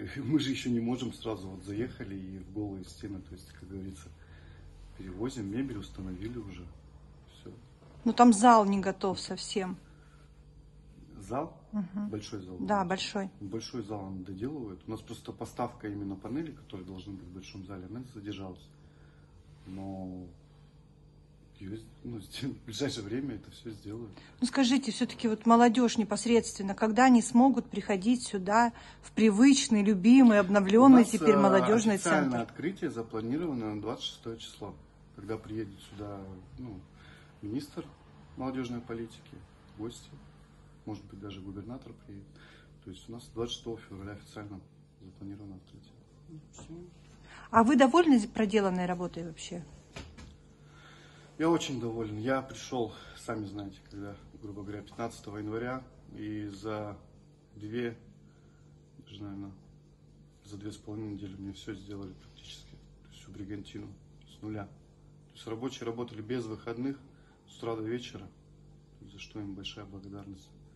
мы же еще не можем сразу вот заехали и в голые стены, то есть, как говорится, перевозим мебель, установили уже. Все. Ну там зал не готов совсем. Зал? Большой зал. Да, большой. Большой зал он доделывает. У нас просто поставка именно панелей, которые должны быть в большом зале, она задержалась. Но в ближайшее время это все сделают. Ну скажите, все-таки вот молодежь непосредственно, когда они смогут приходить сюда в привычный, любимый, обновленный теперь молодежный центр? Официальное открытие запланировано на 26 число, когда приедет сюда министр молодежной политики, гости, может быть даже губернатор приедет. То есть у нас 26 февраля официально запланировано открытие. А вы довольны проделанной работой вообще? Я очень доволен. Я пришел, сами знаете, когда, грубо говоря, 15 января, и за даже, наверное, за 2,5 недели мне все сделали практически. То есть всю бригантину с нуля. То есть рабочие работали без выходных с утра до вечера, за что им большая благодарность.